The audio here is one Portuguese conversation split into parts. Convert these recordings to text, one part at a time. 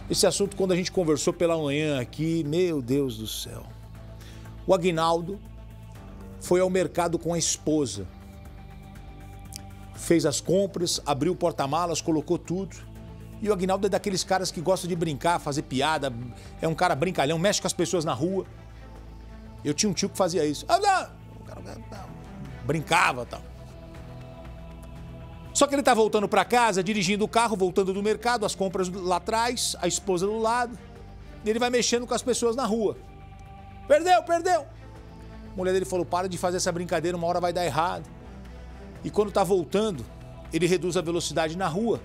Esse assunto, quando a gente conversou pela manhã aqui, meu Deus do céu. O Aguinaldo foi ao mercado com a esposa. Fez as compras, abriu o porta-malas, colocou tudo. E o Aguinaldo é daqueles caras que gosta de brincar, fazer piada. É um cara brincalhão, mexe com as pessoas na rua. Eu tinha um tio que fazia isso. O cara brincava e tal. Só que ele tá voltando para casa, dirigindo o carro, voltando do mercado, as compras lá atrás, a esposa do lado. E ele vai mexendo com as pessoas na rua. Perdeu, perdeu! A mulher dele falou, para de fazer essa brincadeira, uma hora vai dar errado. E quando tá voltando, ele reduz a velocidade na rua.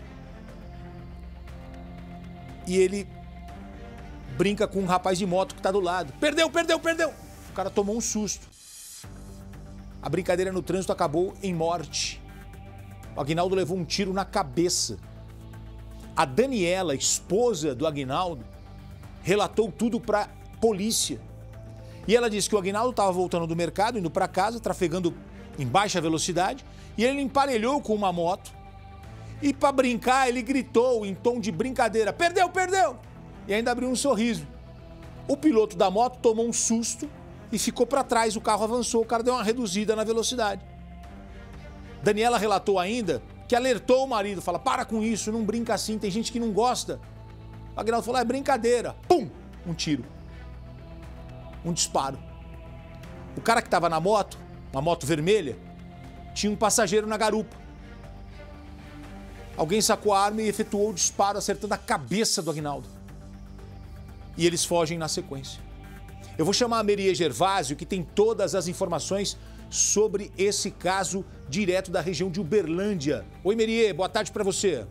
E ele brinca com um rapaz de moto que tá do lado. Perdeu, perdeu, perdeu! O cara tomou um susto. A brincadeira no trânsito acabou em morte. O Aguinaldo levou um tiro na cabeça. A Daniela, esposa do Aguinaldo, relatou tudo para a polícia. E ela disse que o Aguinaldo estava voltando do mercado, indo para casa, trafegando em baixa velocidade, e ele emparelhou com uma moto. E para brincar, ele gritou em tom de brincadeira, perdeu, perdeu! E ainda abriu um sorriso. O piloto da moto tomou um susto e ficou para trás, o carro avançou, o cara deu uma reduzida na velocidade. Daniela relatou ainda que alertou o marido, fala, para com isso, não brinca assim, tem gente que não gosta. O Aguinaldo falou, é brincadeira. Pum! Um tiro. Um disparo. O cara que estava na moto, uma moto vermelha, tinha um passageiro na garupa. Alguém sacou a arma e efetuou o disparo, acertando a cabeça do Aguinaldo. E eles fogem na sequência. Eu vou chamar a Merie Gervásio, que tem todas as informações sobre esse caso direto da região de Uberlândia. Oi, Merie, boa tarde para você.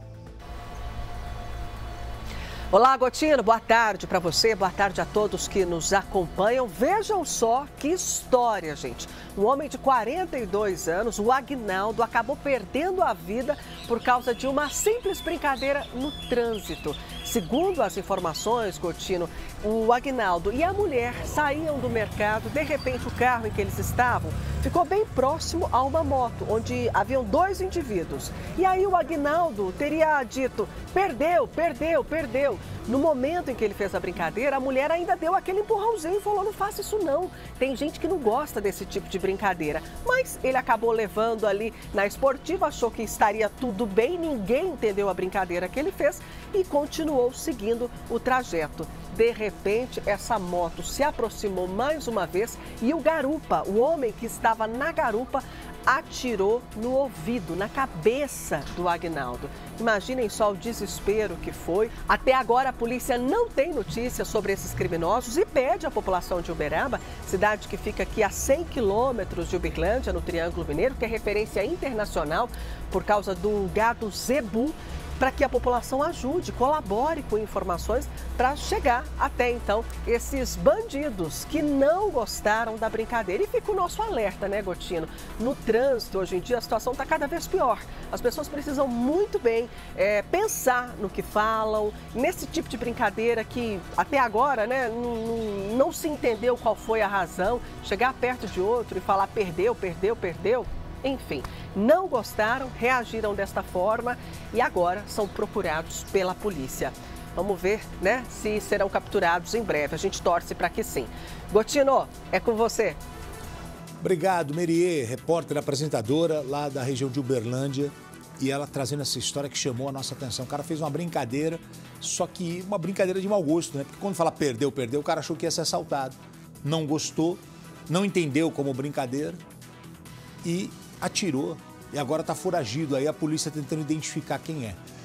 Olá, Gotino, boa tarde para você, boa tarde a todos que nos acompanham. Vejam só que história, gente. Um homem de 42 anos, o Aguinaldo, acabou perdendo a vida por causa de uma simples brincadeira no trânsito. Segundo as informações, Gotino, o Aguinaldo e a mulher saíam do mercado. De repente, o carro em que eles estavam ficou bem próximo a uma moto, onde haviam dois indivíduos. E aí o Aguinaldo teria dito, perdeu, perdeu, perdeu. No momento em que ele fez a brincadeira, a mulher ainda deu aquele empurrãozinho e falou, não faça isso não. Tem gente que não gosta desse tipo de brincadeira. Mas ele acabou levando ali na esportiva, achou que estaria tudo bem, ninguém entendeu a brincadeira que ele fez e continuou seguindo o trajeto. De repente, essa moto se aproximou mais uma vez e o garupa, o homem que estava na garupa, atirou no ouvido, na cabeça do Aguinaldo. Imaginem só o desespero que foi. Até agora a polícia não tem notícias sobre esses criminosos e pede à população de Uberaba, cidade que fica aqui a 100 quilômetros de Uberlândia, no Triângulo Mineiro, que é referência internacional por causa do gado zebu, para que a população ajude, colabore com informações para chegar até então esses bandidos que não gostaram da brincadeira. E fica o nosso alerta, né, Gotino? No trânsito, hoje em dia, a situação está cada vez pior. As pessoas precisam muito bem pensar no que falam, nesse tipo de brincadeira que até agora, né, não se entendeu qual foi a razão, chegar perto de outro e falar perdeu, perdeu, perdeu. Enfim, não gostaram, reagiram desta forma e agora são procurados pela polícia. Vamos ver, né, se serão capturados em breve. A gente torce para que sim. Gotino, é com você. Obrigado, Merie, repórter, apresentadora lá da região de Uberlândia. E ela trazendo essa história que chamou a nossa atenção. O cara fez uma brincadeira, só que uma brincadeira de mau gosto, né? Porque quando fala perdeu, perdeu, o cara achou que ia ser assaltado. Não gostou, não entendeu como brincadeira e atirou. E agora está foragido aí, a polícia tentando identificar quem é.